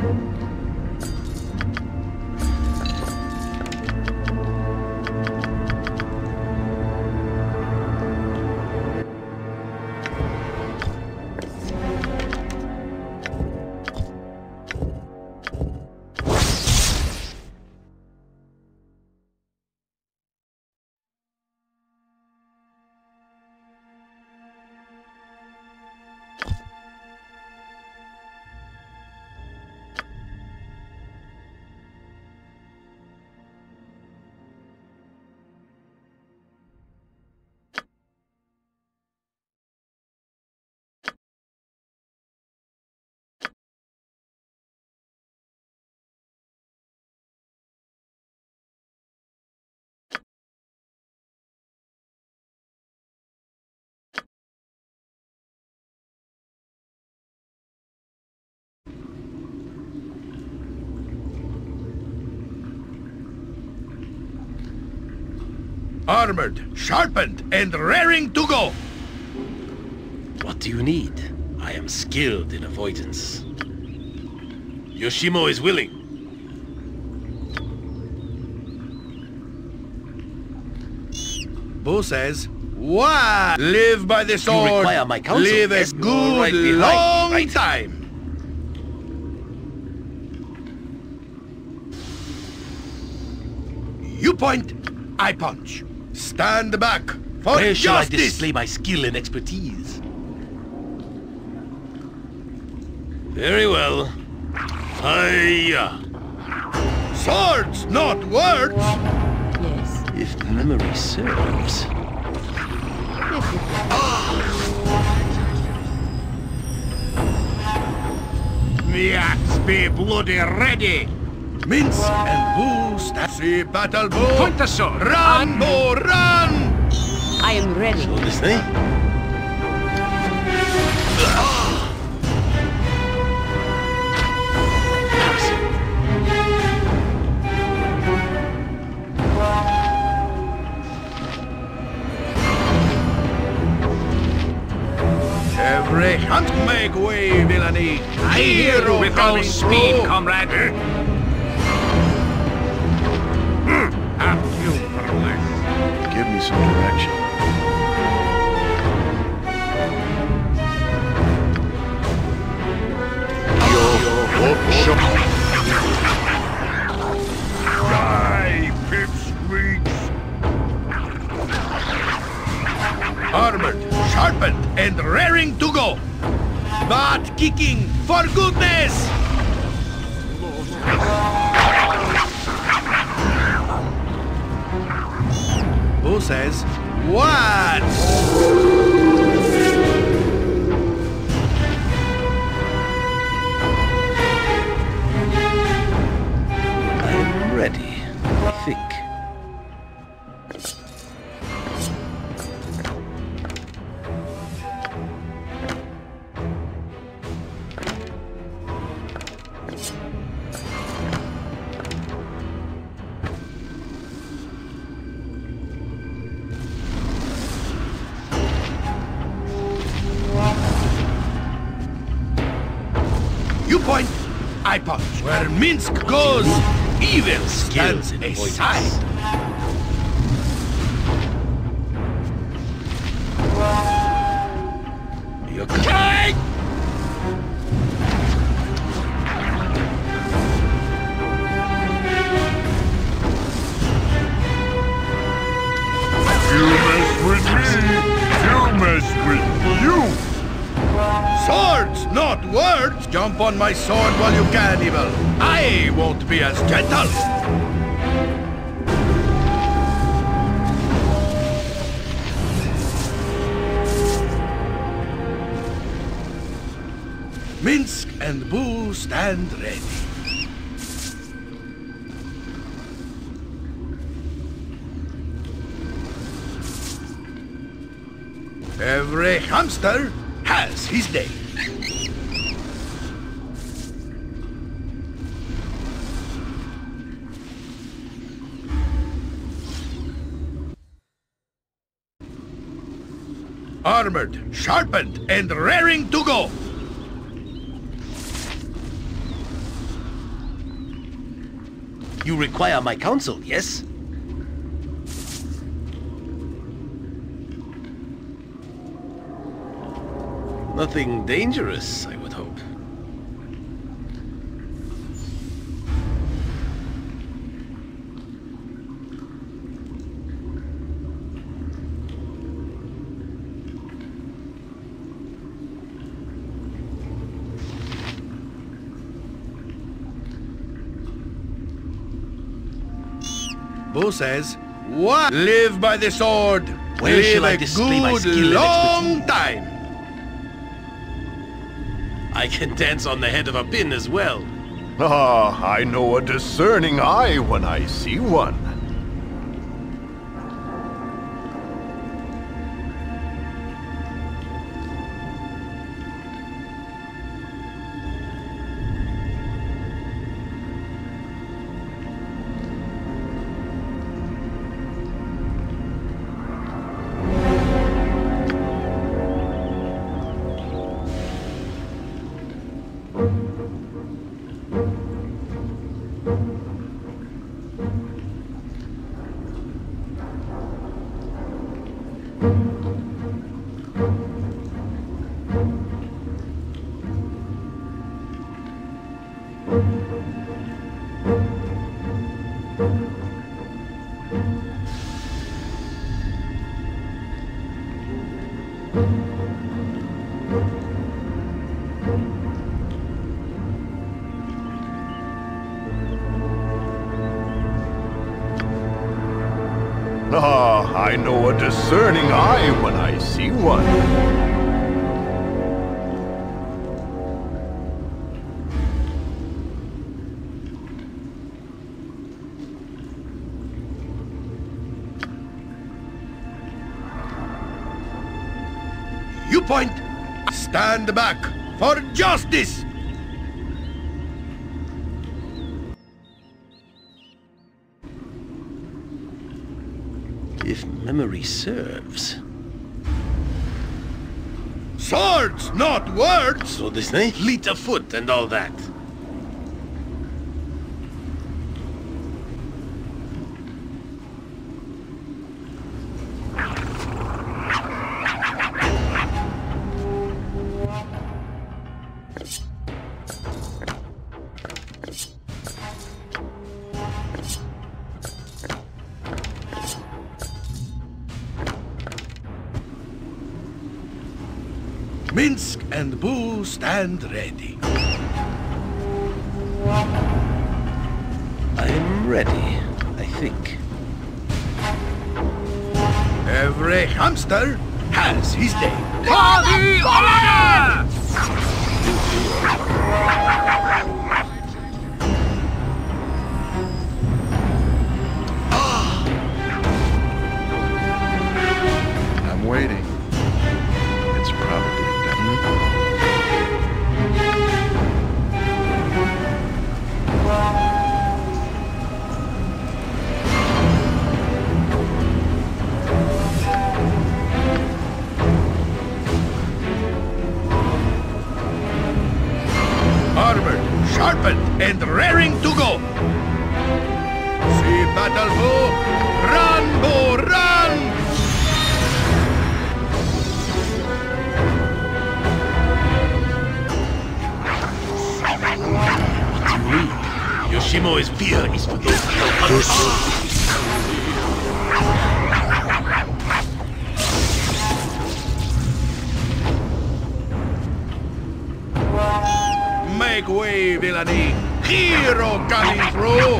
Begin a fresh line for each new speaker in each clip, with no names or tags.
Armored, sharpened, and raring to go!
What do you need? I am skilled in avoidance. Yoshimo is willing.
Bo says, what? Live by the sword.
You require my counsel.
Live a
Yes,
good,
right behind.
long
Right.
time. You point, I punch. Stand back for
Where shall I
justice.
display my skill and expertise? Very well. Hiya!
Swords, not words.
Yes.
If memory serves.
The axe be bloody ready. Mince and boost. See battle bow.
Point the sword.
Run, bow, run.
I am ready.
So this thing?
Every hunt make way, villainy. Hero
With all
coming
speed,
through.
comrade. Have you for less.
Give me some direction.
Die, pipsqueaks. Armored, sharpened, and raring to go. Butt kicking, for goodness! Who says, what?
I am ready, I think.
You point, I punch. Where Minsk goes, evil
Skills
stands
in
aside.
avoidance. You're
Take!
You mess with me, you mess with you.
Swords, not words! Jump on my sword while you can, evil. I won't be as gentle. Minsk and Boo stand ready. Every hamster has his day. Armored, sharpened, and raring to go.
You require my counsel, yes? Nothing dangerous, I would hope.
Bo says, what? Live by the sword.
Where
Live
shall I
a
display my
good
skill and
long
expertise?
time.
I can dance on the head of a pin as well.
Ah, I know a discerning eye when I see one. Ah, I know a discerning eye when I see one.
You point. Stand back for justice.
If memory serves.
Swords, not words.
So this name? Fleet of foot and all that.
Minsk and Boo stand ready.
I'm ready, I think.
Every hamster has his day.
For the order!
I'm waiting. It's probably done. Armored, sharpened, and raring to go. See battle, Boo! Run, Boo, run!
Yoshimo's fear is for those who
Make way, villainy! Hero coming through!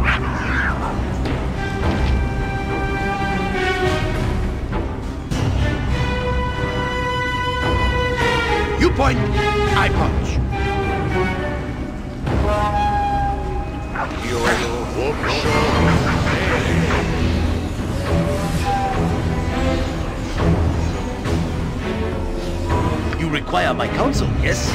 You point, I punch.
You require my counsel, yes?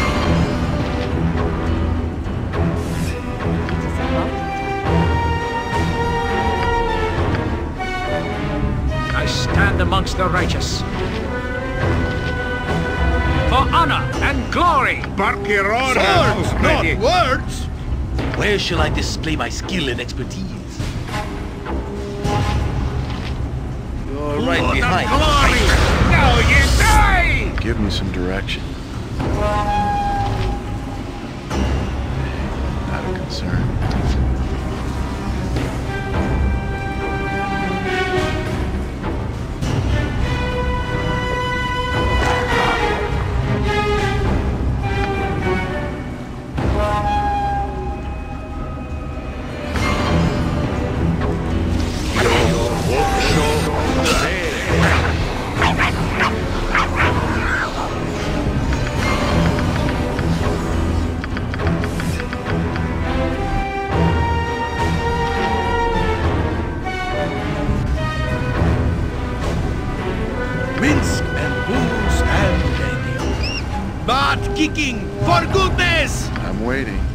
I stand amongst the righteous. For honor and glory!
Swords, not words!
Where shall I display my skill and expertise? You're right behind.
Now you die!
Give me some direction. Not a concern.
Minsk and booze and dandy. But kicking, for goodness!
I'm waiting.